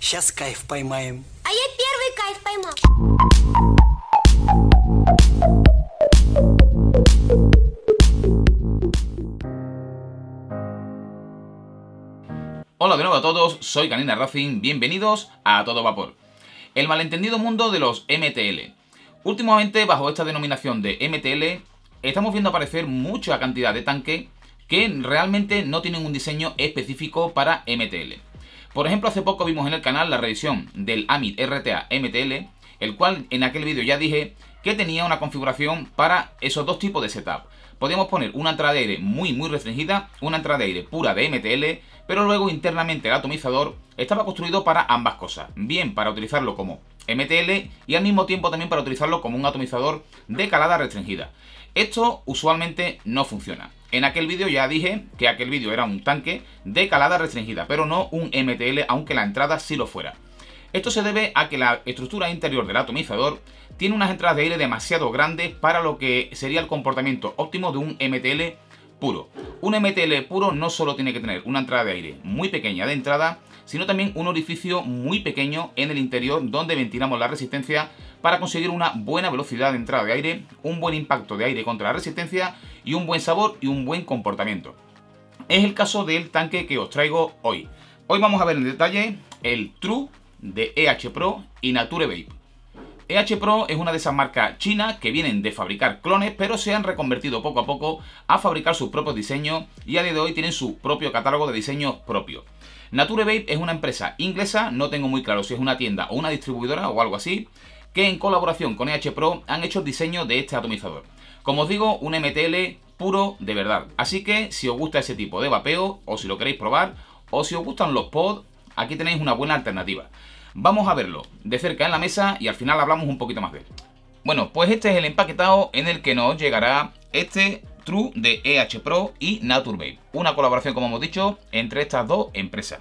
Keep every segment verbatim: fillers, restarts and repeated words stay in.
Сейчас кайф поймаем. А я первый кайф поймал. Hola de nuevo a todos, soy Canina Racing, bienvenidos a Todo Vapor. El malentendido mundo de los M T L. Últimamente, bajo esta denominación de M T L, estamos viendo aparecer mucha cantidad de tanques que realmente no tienen un diseño específico para M T L. Por ejemplo, hace poco vimos en el canal la revisión del Amit R T A M T L, el cual en aquel vídeo ya dije que tenía una configuración para esos dos tipos de setup. Podíamos poner una entrada de aire muy muy restringida, una entrada de aire pura de M T L, pero luego internamente el atomizador estaba construido para ambas cosas, bien para utilizarlo como M T L y al mismo tiempo también para utilizarlo como un atomizador de calada restringida. Esto usualmente no funciona. En aquel vídeo ya dije que aquel vídeo era un tanque de calada restringida, pero no un M T L, aunque la entrada sí lo fuera. Esto se debe a que la estructura interior del atomizador tiene unas entradas de aire demasiado grandes para lo que sería el comportamiento óptimo de un M T L puro. Un M T L puro no solo tiene que tener una entrada de aire muy pequeña de entrada, sino también un orificio muy pequeño en el interior donde ventilamos la resistencia para conseguir una buena velocidad de entrada de aire, un buen impacto de aire contra la resistencia y un buen sabor y un buen comportamiento. Es el caso del tanque que os traigo hoy. Hoy vamos a ver en detalle el True de E H Pro y Nature Vape. E H Pro es una de esas marcas chinas que vienen de fabricar clones, pero se han reconvertido poco a poco a fabricar sus propios diseños y a día de hoy tienen su propio catálogo de diseños propios. Nature Vape es una empresa inglesa, no tengo muy claro si es una tienda o una distribuidora o algo así, que en colaboración con E H Pro han hecho el diseño de este atomizador. Como os digo, un M T L puro de verdad. Así que si os gusta ese tipo de vapeo, o si lo queréis probar, o si os gustan los pods, aquí tenéis una buena alternativa. Vamos a verlo de cerca en la mesa y al final hablamos un poquito más de él. Bueno, pues este es el empaquetado en el que nos llegará este True de E H Pro y Nature Vape. Una colaboración, como hemos dicho, entre estas dos empresas.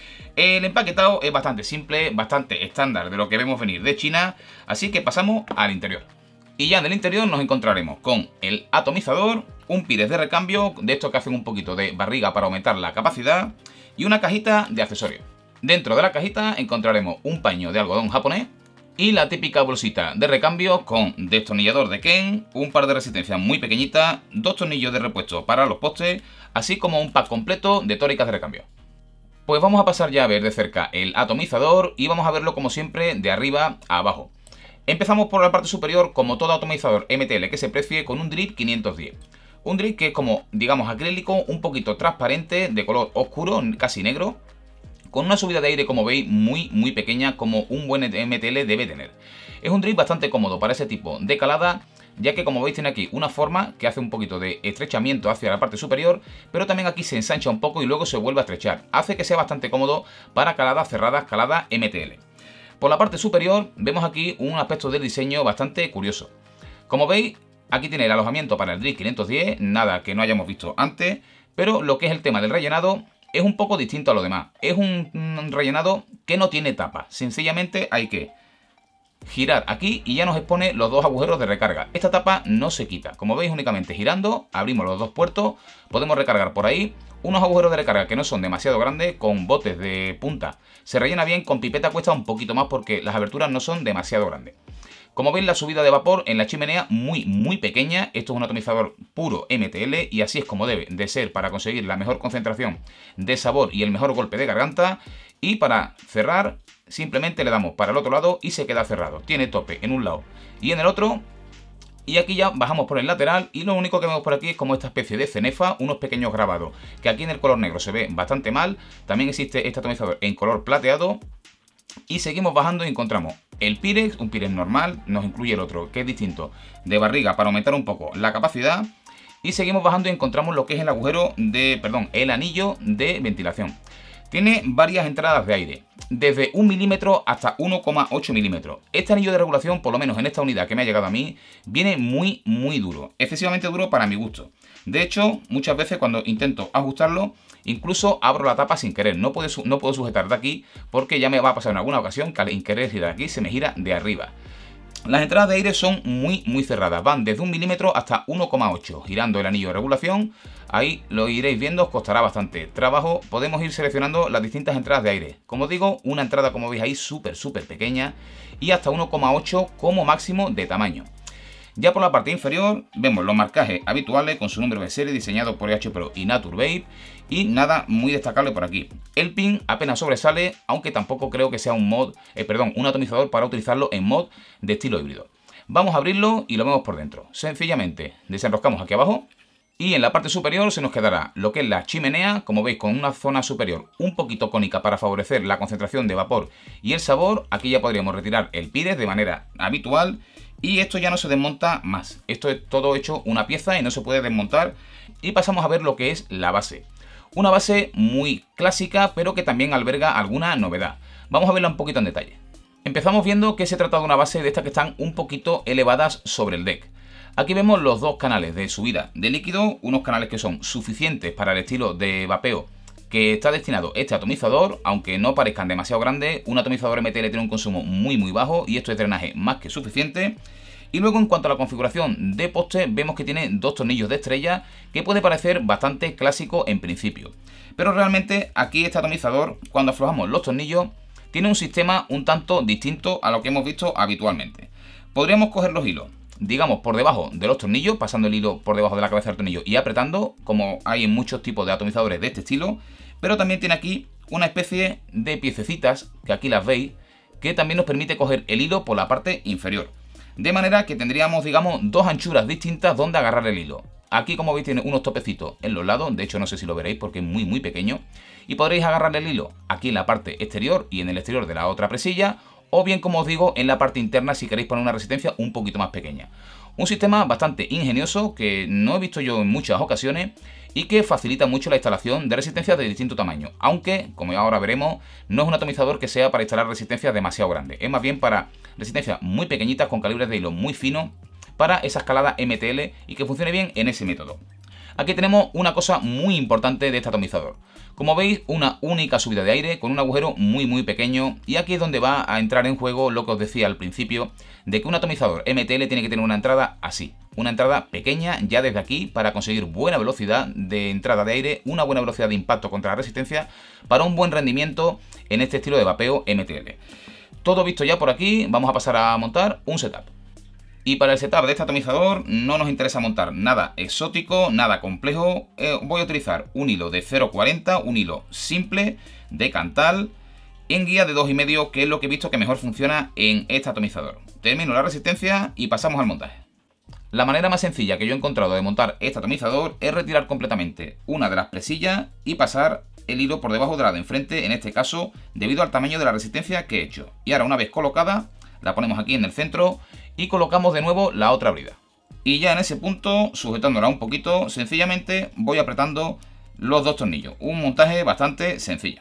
El empaquetado es bastante simple, bastante estándar de lo que vemos venir de China, así que pasamos al interior. Y ya en el interior nos encontraremos con el atomizador, un pires de recambio, de estos que hacen un poquito de barriga para aumentar la capacidad, y una cajita de accesorios. Dentro de la cajita encontraremos un paño de algodón japonés y la típica bolsita de recambio con destornillador de Ken, un par de resistencias muy pequeñitas, dos tornillos de repuesto para los postes, así como un pack completo de tóricas de recambio. Pues vamos a pasar ya a ver de cerca el atomizador y vamos a verlo como siempre de arriba a abajo. Empezamos por la parte superior, como todo atomizador M T L que se precie, con un drip quinientos diez. Un drip que es como, digamos, acrílico, un poquito transparente, de color oscuro, casi negro, con una subida de aire, como veis, muy muy pequeña, como un buen M T L debe tener. Es un drip bastante cómodo para ese tipo de calada, ya que, como veis, tiene aquí una forma que hace un poquito de estrechamiento hacia la parte superior, pero también aquí se ensancha un poco y luego se vuelve a estrechar. Hace que sea bastante cómodo para caladas cerradas, calada M T L. Por la parte superior vemos aquí un aspecto del diseño bastante curioso. Como veis, aquí tiene el alojamiento para el drip quinientos diez, nada que no hayamos visto antes, pero lo que es el tema del rellenado es un poco distinto a lo demás. Es un rellenado que no tiene tapa, sencillamente hay que girar aquí y ya nos expone los dos agujeros de recarga. Esta tapa no se quita, como veis, únicamente girando abrimos los dos puertos, podemos recargar por ahí. Unos agujeros de recarga que no son demasiado grandes, con botes de punta. Se rellena bien, con pipeta cuesta un poquito más porque las aberturas no son demasiado grandes. Como veis, la subida de vapor en la chimenea muy muy pequeña. Esto es un atomizador puro M T L y así es como debe de ser para conseguir la mejor concentración de sabor y el mejor golpe de garganta. Y para cerrar, simplemente le damos para el otro lado y se queda cerrado. Tiene tope en un lado y en el otro. Y aquí ya bajamos por el lateral y lo único que vemos por aquí es como esta especie de cenefa, unos pequeños grabados, que aquí en el color negro se ve bastante mal. También existe este atomizador en color plateado. Y seguimos bajando y encontramos el Pyrex, un Pyrex normal, nos incluye el otro que es distinto, de barriga para aumentar un poco la capacidad. Y seguimos bajando y encontramos lo que es el agujero de, perdón, el anillo de ventilación. Tiene varias entradas de aire, desde un milímetro hasta uno coma ocho milímetros. Este anillo de regulación, por lo menos en esta unidad que me ha llegado a mí, viene muy muy duro, excesivamente duro para mi gusto. De hecho, muchas veces cuando intento ajustarlo, incluso abro la tapa sin querer. No puedo, no puedo sujetar de aquí porque ya me va a pasar en alguna ocasión que al querer girar aquí se me gira de arriba. Las entradas de aire son muy muy cerradas, van desde un milímetro hasta uno coma ocho. Girando el anillo de regulación, ahí lo iréis viendo, os costará bastante trabajo. Podemos ir seleccionando las distintas entradas de aire. Como digo, una entrada, como veis ahí, súper súper pequeña y hasta uno coma ocho como máximo de tamaño. Ya por la parte inferior vemos los marcajes habituales con su número de serie diseñado por E H Pro y Naturvape, y nada muy destacable por aquí. El pin apenas sobresale, aunque tampoco creo que sea un mod, eh, perdón, un atomizador para utilizarlo en mod de estilo híbrido. Vamos a abrirlo y lo vemos por dentro. Sencillamente desenroscamos aquí abajo y en la parte superior se nos quedará lo que es la chimenea, como veis, con una zona superior un poquito cónica para favorecer la concentración de vapor y el sabor. Aquí ya podríamos retirar el pires de manera habitual. Y esto ya no se desmonta más. Esto es todo hecho una pieza y no se puede desmontar. Y pasamos a ver lo que es la base. Una base muy clásica, pero que también alberga alguna novedad. Vamos a verla un poquito en detalle. Empezamos viendo que se trata de una base de estas que están un poquito elevadas sobre el deck. Aquí vemos los dos canales de subida de líquido, unos canales que son suficientes para el estilo de vapeo que está destinado este atomizador, aunque no parezcan demasiado grandes. Un atomizador M T L tiene un consumo muy muy bajo y esto es drenaje más que suficiente. Y luego, en cuanto a la configuración de poste, vemos que tiene dos tornillos de estrella, que puede parecer bastante clásico en principio, pero realmente aquí este atomizador, cuando aflojamos los tornillos, tiene un sistema un tanto distinto a lo que hemos visto habitualmente. Podríamos coger los hilos, digamos, por debajo de los tornillos, pasando el hilo por debajo de la cabeza del tornillo y apretando, como hay en muchos tipos de atomizadores de este estilo. Pero también tiene aquí una especie de piececitas, que aquí las veis, que también nos permite coger el hilo por la parte inferior. De manera que tendríamos, digamos, dos anchuras distintas donde agarrar el hilo. Aquí, como veis, tiene unos topecitos en los lados, de hecho no sé si lo veréis porque es muy muy pequeño. Y podréis agarrar el hilo aquí en la parte exterior y en el exterior de la otra presilla, o bien, como os digo, en la parte interna si queréis poner una resistencia un poquito más pequeña. Un sistema bastante ingenioso que no he visto yo en muchas ocasiones y que facilita mucho la instalación de resistencias de distinto tamaño, aunque, como ahora veremos, no es un atomizador que sea para instalar resistencias demasiado grandes, es más bien para resistencias muy pequeñitas con calibres de hilo muy finos para esa escalada M T L y que funcione bien en ese método. Aquí tenemos una cosa muy importante de este atomizador. Como veis, una única subida de aire con un agujero muy muy pequeño, y aquí es donde va a entrar en juego lo que os decía al principio, de que un atomizador M T L tiene que tener una entrada así, una entrada pequeña ya desde aquí para conseguir buena velocidad de entrada de aire, una buena velocidad de impacto contra la resistencia para un buen rendimiento en este estilo de vapeo M T L. Todo visto ya por aquí, vamos a pasar a montar un setup. Y para el setup de este atomizador no nos interesa montar nada exótico, nada complejo. Eh, voy a utilizar un hilo de cero coma cuarenta, un hilo simple de Cantal en guía de dos coma cinco, que es lo que he visto que mejor funciona en este atomizador. Termino la resistencia y pasamos al montaje. La manera más sencilla que yo he encontrado de montar este atomizador es retirar completamente una de las presillas y pasar el hilo por debajo de la de enfrente, en este caso debido al tamaño de la resistencia que he hecho. Y ahora, una vez colocada, la ponemos aquí en el centro y colocamos de nuevo la otra brida. Y ya en ese punto, sujetándola un poquito, sencillamente voy apretando los dos tornillos. Un montaje bastante sencillo.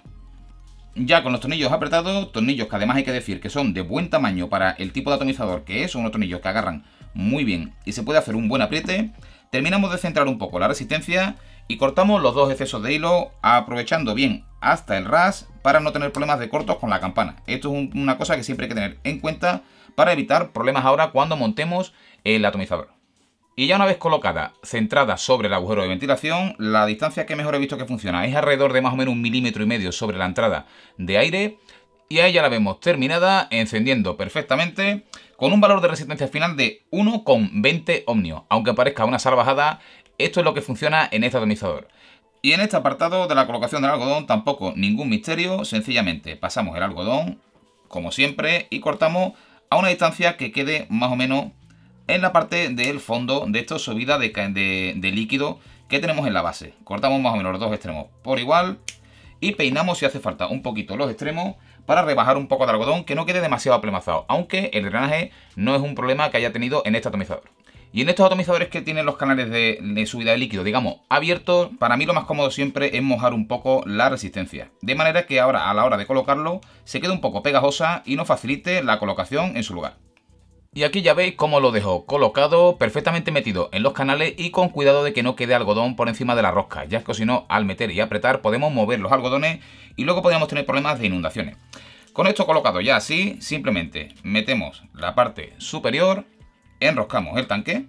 Ya con los tornillos apretados, tornillos que además hay que decir que son de buen tamaño para el tipo de atomizador que es, son unos tornillos que agarran muy bien y se puede hacer un buen apriete, terminamos de centrar un poco la resistencia y cortamos los dos excesos de hilo, aprovechando bien hasta el ras para no tener problemas de cortos con la campana. Esto es un, una cosa que siempre hay que tener en cuenta para evitar problemas ahora cuando montemos el atomizador. Y ya una vez colocada, centrada sobre el agujero de ventilación, la distancia que mejor he visto que funciona es alrededor de más o menos un milímetro y medio sobre la entrada de aire. Y ahí ya la vemos terminada, encendiendo perfectamente, con un valor de resistencia final de uno coma veinte ohmios. Aunque parezca una salvajada, esto es lo que funciona en este atomizador. Y en este apartado de la colocación del algodón tampoco ningún misterio, sencillamente pasamos el algodón, como siempre, y cortamos a una distancia que quede más o menos en la parte del fondo de esta subida de, de, de líquido que tenemos en la base. Cortamos más o menos los dos extremos por igual y peinamos si hace falta un poquito los extremos para rebajar un poco de algodón, que no quede demasiado aplemazado, aunque el drenaje no es un problema que haya tenido en este atomizador. Y en estos atomizadores que tienen los canales de, de subida de líquido, digamos, abiertos, para mí lo más cómodo siempre es mojar un poco la resistencia, de manera que ahora a la hora de colocarlo se quede un poco pegajosa y nos facilite la colocación en su lugar. Y aquí ya veis cómo lo dejo colocado, perfectamente metido en los canales y con cuidado de que no quede algodón por encima de la rosca, ya que si no, al meter y apretar podemos mover los algodones y luego podríamos tener problemas de inundaciones. Con esto colocado ya así, simplemente metemos la parte superior, enroscamos el tanque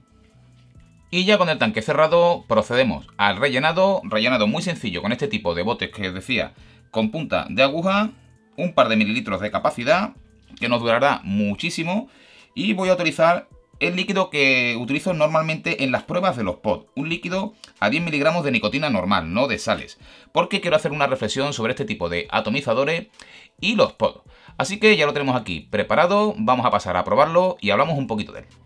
y ya con el tanque cerrado procedemos al rellenado, rellenado muy sencillo con este tipo de botes que os decía, con punta de aguja, un par de mililitros de capacidad, que nos durará muchísimo, y voy a utilizar el líquido que utilizo normalmente en las pruebas de los pods, un líquido a diez miligramos de nicotina normal, no de sales, porque quiero hacer una reflexión sobre este tipo de atomizadores y los pods. Así que ya lo tenemos aquí preparado, vamos a pasar a probarlo y hablamos un poquito de él.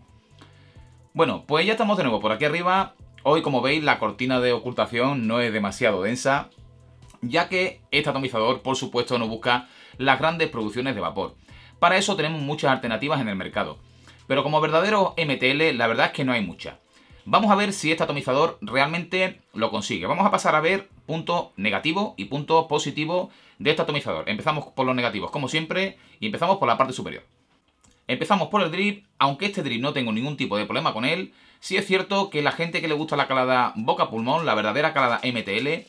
Bueno, pues ya estamos de nuevo por aquí arriba. Hoy, como veis, la cortina de ocultación no es demasiado densa, ya que este atomizador, por supuesto, no busca las grandes producciones de vapor. Para eso tenemos muchas alternativas en el mercado, pero como verdadero M T L, la verdad es que no hay muchas. Vamos a ver si este atomizador realmente lo consigue. Vamos a pasar a ver puntos negativos y puntos positivos de este atomizador. Empezamos por los negativos, como siempre, y empezamos por la parte superior. Empezamos por el drip. Aunque este drip no tengo ningún tipo de problema con él, sí es cierto que la gente que le gusta la calada boca-pulmón, la verdadera calada M T L,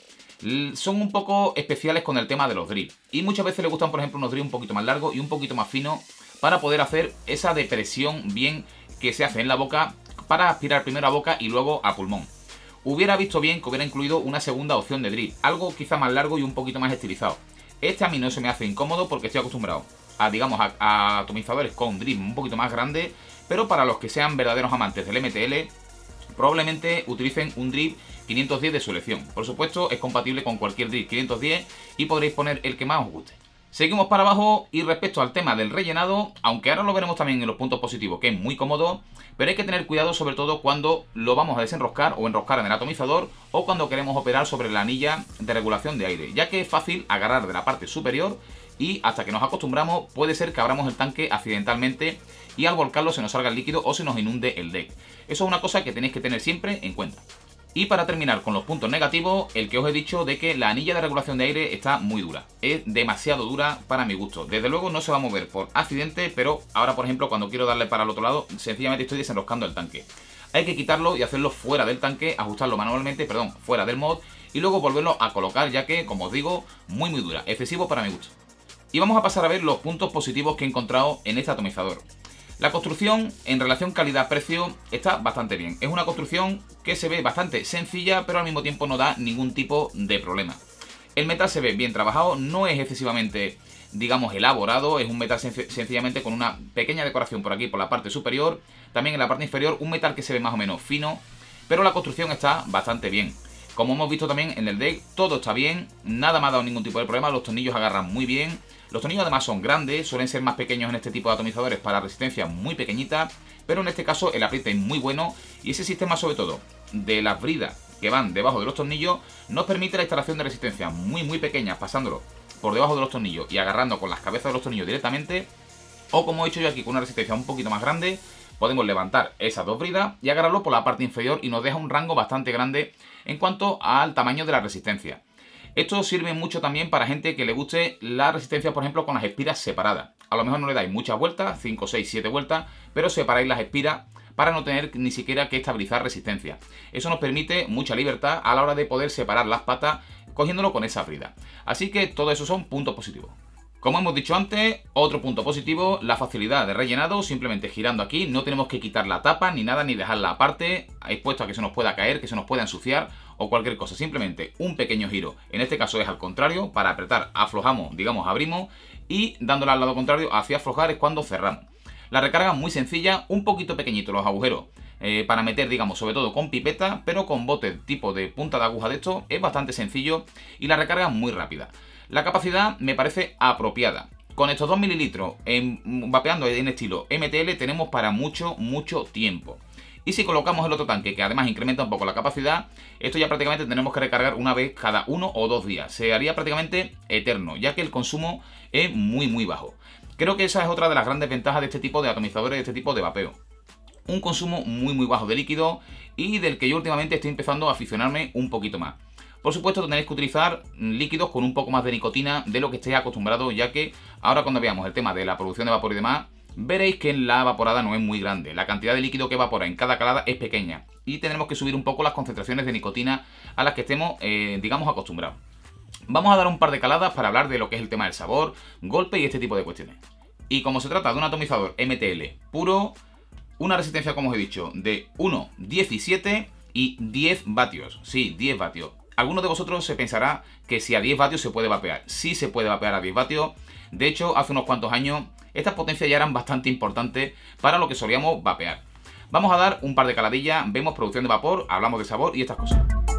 son un poco especiales con el tema de los drips. Y muchas veces les gustan, por ejemplo, unos drips un poquito más largos y un poquito más finos para poder hacer esa depresión bien que se hace en la boca, para aspirar primero a boca y luego a pulmón. Hubiera visto bien que hubiera incluido una segunda opción de drip, algo quizá más largo y un poquito más estilizado. Este a mí no se me hace incómodo porque estoy acostumbrado a, digamos, a, a atomizadores con drip un poquito más grande, pero para los que sean verdaderos amantes del M T L, probablemente utilicen un drip quinientos diez de su elección. Por supuesto, es compatible con cualquier drip quinientos diez y podréis poner el que más os guste. Seguimos para abajo y respecto al tema del rellenado, aunque ahora lo veremos también en los puntos positivos, que es muy cómodo, pero hay que tener cuidado sobre todo cuando lo vamos a desenroscar o enroscar en el atomizador, o cuando queremos operar sobre la anilla de regulación de aire, ya que es fácil agarrar de la parte superior y hasta que nos acostumbramos puede ser que abramos el tanque accidentalmente y al volcarlo se nos salga el líquido o se nos inunde el deck. Eso es una cosa que tenéis que tener siempre en cuenta. Y para terminar con los puntos negativos, el que os he dicho de que la anilla de regulación de aire está muy dura. Es demasiado dura para mi gusto. Desde luego no se va a mover por accidente, pero ahora, por ejemplo, cuando quiero darle para el otro lado, sencillamente estoy desenroscando el tanque. Hay que quitarlo y hacerlo fuera del tanque, ajustarlo manualmente, perdón, fuera del mod, y luego volverlo a colocar, ya que, como os digo, muy muy dura. Excesivo para mi gusto. Y vamos a pasar a ver los puntos positivos que he encontrado en este atomizador. La construcción en relación calidad-precio está bastante bien. Es una construcción que se ve bastante sencilla, pero al mismo tiempo no da ningún tipo de problema. El metal se ve bien trabajado, no es excesivamente, digamos, elaborado. Es un metal senc- sencillamente con una pequeña decoración por aquí, por la parte superior. También en la parte inferior, un metal que se ve más o menos fino, pero la construcción está bastante bien. Como hemos visto también en el deck, todo está bien, nada me ha dado ningún tipo de problema, los tornillos agarran muy bien. Los tornillos además son grandes, suelen ser más pequeños en este tipo de atomizadores para resistencia muy pequeñita, pero en este caso el apriete es muy bueno y ese sistema, sobre todo de las bridas que van debajo de los tornillos, nos permite la instalación de resistencia muy muy pequeñas pasándolo por debajo de los tornillos y agarrando con las cabezas de los tornillos directamente, o como he hecho yo aquí con una resistencia un poquito más grande, podemos levantar esas dos bridas y agarrarlo por la parte inferior y nos deja un rango bastante grande en cuanto al tamaño de la resistencia. Esto sirve mucho también para gente que le guste la resistencia, por ejemplo, con las espiras separadas. A lo mejor no le dais muchas vueltas, cinco, seis, siete vueltas, pero separáis las espiras para no tener ni siquiera que estabilizar resistencia. Eso nos permite mucha libertad a la hora de poder separar las patas cogiéndolo con esa brida. Así que todo eso son puntos positivos. Como hemos dicho antes, otro punto positivo, la facilidad de rellenado. Simplemente girando aquí, no tenemos que quitar la tapa ni nada, ni dejarla aparte, expuesto a que se nos pueda caer, que se nos pueda ensuciar o cualquier cosa. Simplemente un pequeño giro, en este caso es al contrario, para apretar aflojamos, digamos abrimos, y dándole al lado contrario hacia aflojar es cuando cerramos. La recarga muy sencilla, un poquito pequeñito los agujeros eh, para meter, digamos, sobre todo con pipeta, pero con bote tipo de punta de aguja de esto es bastante sencillo y la recarga muy rápida. La capacidad me parece apropiada. Con estos dos mililitros en, vapeando en estilo M T L tenemos para mucho, mucho tiempo. Y si colocamos el otro tanque, que además incrementa un poco la capacidad, esto ya prácticamente tenemos que recargar una vez cada uno o dos días. Se haría prácticamente eterno, ya que el consumo es muy, muy bajo. Creo que esa es otra de las grandes ventajas de este tipo de atomizadores, de este tipo de vapeo. Un consumo muy, muy bajo de líquido y del que yo últimamente estoy empezando a aficionarme un poquito más. Por supuesto tenéis que utilizar líquidos con un poco más de nicotina de lo que estéis acostumbrados, ya que ahora cuando veamos el tema de la producción de vapor y demás, veréis que la evaporada no es muy grande. La cantidad de líquido que evapora en cada calada es pequeña y tendremos que subir un poco las concentraciones de nicotina a las que estemos, eh, digamos, acostumbrados. Vamos a dar un par de caladas para hablar de lo que es el tema del sabor, golpe y este tipo de cuestiones. Y como se trata de un atomizador M T L puro, una resistencia, como os he dicho, de uno coma diecisiete y diez vatios. Sí, diez vatios. Algunos de vosotros se pensará que si a diez vatios se puede vapear. Sí se puede vapear a diez vatios. De hecho, hace unos cuantos años, estas potencias ya eran bastante importantes para lo que solíamos vapear. Vamos a dar un par de caladillas, vemos producción de vapor, hablamos de sabor y estas cosas.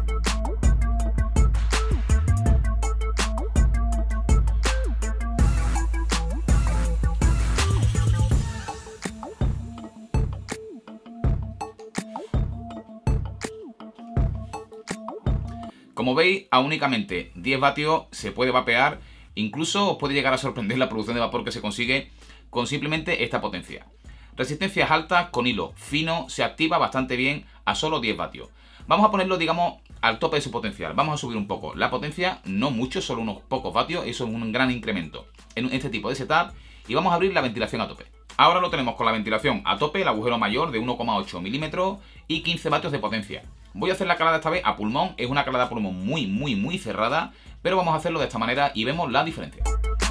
Como veis, a únicamente diez vatios se puede vapear, incluso os puede llegar a sorprender la producción de vapor que se consigue con simplemente esta potencia. Resistencias altas con hilo fino, se activa bastante bien a solo diez vatios. Vamos a ponerlo, digamos, al tope de su potencial. Vamos a subir un poco la potencia, no mucho, solo unos pocos vatios, eso es un gran incremento en este tipo de setup. Y vamos a abrir la ventilación a tope. Ahora lo tenemos con la ventilación a tope, el agujero mayor de uno coma ocho milímetros y quince vatios de potencia. Voy a hacer la calada esta vez a pulmón, es una calada a pulmón muy, muy, muy cerrada, pero vamos a hacerlo de esta manera y vemos la diferencia.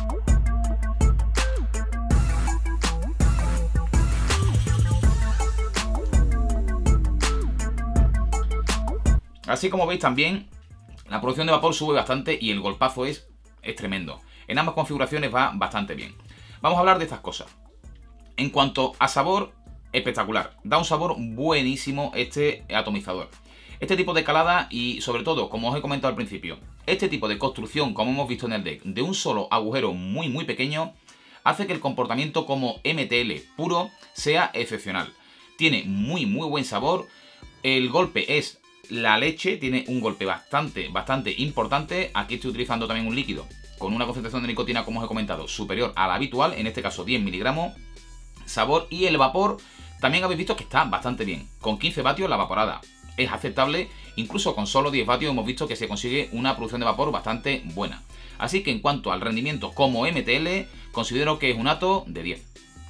Así como veis también, la producción de vapor sube bastante y el golpazo es, es tremendo. En ambas configuraciones va bastante bien. Vamos a hablar de estas cosas. En cuanto a sabor, espectacular. Da un sabor buenísimo este atomizador. Este tipo de calada y sobre todo, como os he comentado al principio, este tipo de construcción, como hemos visto en el deck, de un solo agujero muy muy pequeño, hace que el comportamiento como M T L puro sea excepcional. Tiene muy muy buen sabor, el golpe es la leche, tiene un golpe bastante bastante importante. Aquí estoy utilizando también un líquido con una concentración de nicotina, como os he comentado, superior a la habitual, en este caso diez miligramos. Sabor y el vapor también habéis visto que está bastante bien, con quince vatios la vaporada. Es aceptable, incluso con solo diez vatios hemos visto que se consigue una producción de vapor bastante buena. Así que en cuanto al rendimiento como M T L, considero que es un ato de diez.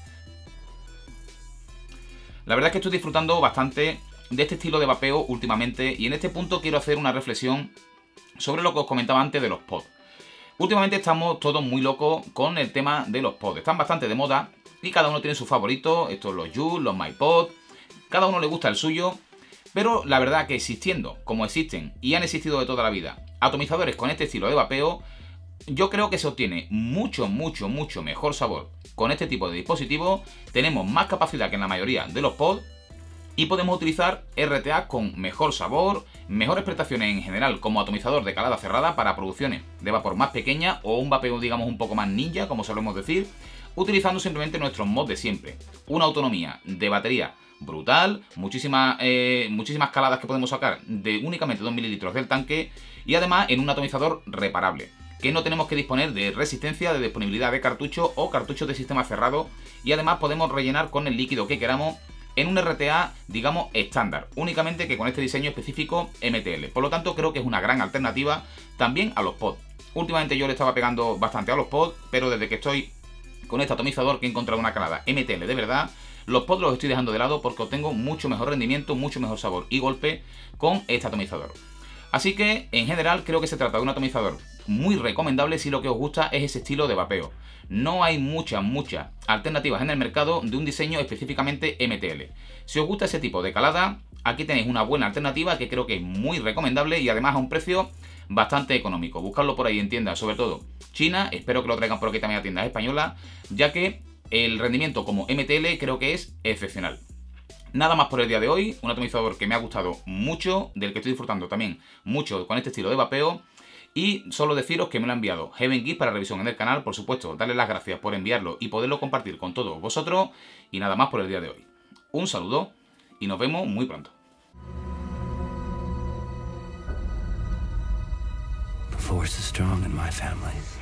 La verdad es que estoy disfrutando bastante de este estilo de vapeo últimamente y en este punto quiero hacer una reflexión sobre lo que os comentaba antes de los pods. Últimamente estamos todos muy locos con el tema de los pods, están bastante de moda y cada uno tiene su favorito, estos los Joule, los MyPod, cada uno le gusta el suyo. Pero la verdad que existiendo, como existen y han existido de toda la vida, atomizadores con este estilo de vapeo, yo creo que se obtiene mucho, mucho, mucho mejor sabor con este tipo de dispositivos. Tenemos más capacidad que en la mayoría de los pods y podemos utilizar R T A con mejor sabor, mejores prestaciones en general como atomizador de calada cerrada para producciones de vapor más pequeñas o un vapeo, digamos, un poco más ninja, como solemos decir, utilizando simplemente nuestros mods de siempre. Una autonomía de batería brutal, muchísimas, eh, muchísimas caladas que podemos sacar de únicamente dos mililitros del tanque y además en un atomizador reparable, que no tenemos que disponer de resistencia, de disponibilidad de cartucho o cartuchos de sistema cerrado y además podemos rellenar con el líquido que queramos en un R T A, digamos, estándar, únicamente que con este diseño específico M T L. Por lo tanto, creo que es una gran alternativa también a los pods. Últimamente yo le estaba pegando bastante a los pods, pero desde que estoy con este atomizador que he encontrado una calada M T L de verdad, los pods los estoy dejando de lado porque obtengo mucho mejor rendimiento, mucho mejor sabor y golpe con este atomizador. Así que, en general, creo que se trata de un atomizador muy recomendable si lo que os gusta es ese estilo de vapeo. No hay muchas, muchas alternativas en el mercado de un diseño específicamente M T L. Si os gusta ese tipo de calada, aquí tenéis una buena alternativa que creo que es muy recomendable y además a un precio bastante económico. Buscadlo por ahí en tiendas, sobre todo China, espero que lo traigan por aquí también a tiendas españolas, ya que el rendimiento como M T L creo que es excepcional. Nada más por el día de hoy, un atomizador que me ha gustado mucho, del que estoy disfrutando también mucho con este estilo de vapeo. Y solo deciros que me lo ha enviado Heaven Geek para revisión en el canal, por supuesto, darle las gracias por enviarlo y poderlo compartir con todos vosotros. Y nada más por el día de hoy. Un saludo y nos vemos muy pronto. The force is strong in my family.